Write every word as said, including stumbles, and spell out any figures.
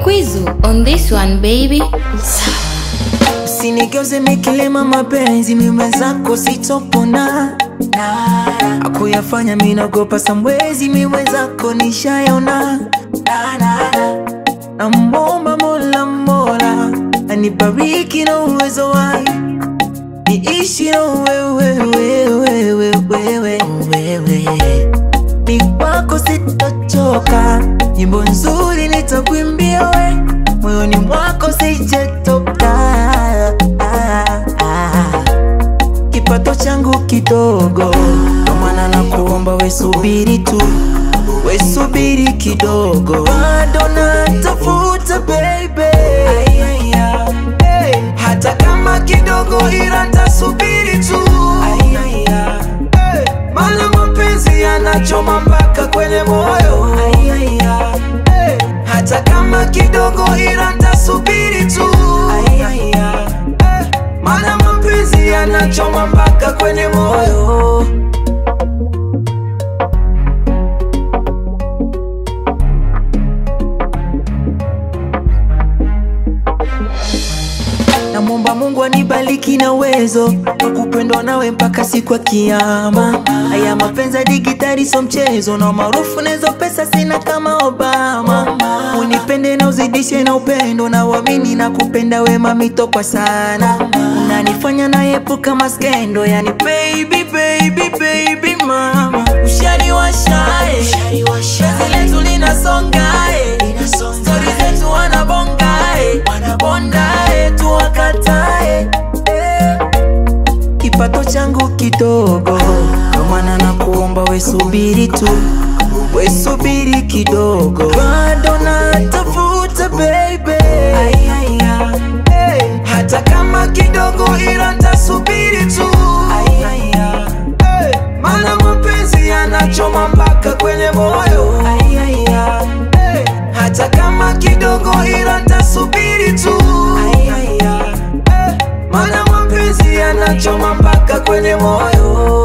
Kwizu on this one baby. Usinigeuze mikilema mapenzi mimi zako sitopona. Hakuyafanya mimi naogopa samwezi mimi zako nishayaona. Namuomba Mola Mola anibariki na uwezo wake niishi na wewe wewe wewe wewe. Ni kwako sitochoka, nyimbo nzuri nitakuimbia we, moyoni mwako sijetoka. Kipato changu kidogo, maana nakuomba we subiri tu, we subiri kidogo, bado natafuta baby. Hey, hata kama kidogo ila nitasubiri tu. Hey, maana mapenzi yanachoma mpaka kwenye moyo. Hey, hata kama kidogo ila nitasubiri tu. Hey, maana mapenzi yanachoma mpaka kwenye moyo. Namuomba Mungu anibariki na uwezo kupendwa nawe mpaka siku ya kiyama. Haya mapenzi digitali so mchezo, na maarufu nezo pesa sina kama Obama. Unipende na uzidishe na upendo, na uamini na kupenda we mamito kwa sana. Unanifanya na epuka maskendo, yani baby baby baby mama. Ushari washae, kazi letu linasongae, story zetu wanabongae, wanabondae tuwakatae. Kipato changu kidogo, maana nakuomba we subiri tu, we subiri kidogo, bado natafuta baby. Hey, hata kama kidogo ila nitasubiri tu. Hey, maana mapenzi yanachoma mpaka kwenye moyo. Hey, hata kama kidogo ila nitasubiri tu. Hey, maana mapenzi yanachoma mpaka kwenye moyo.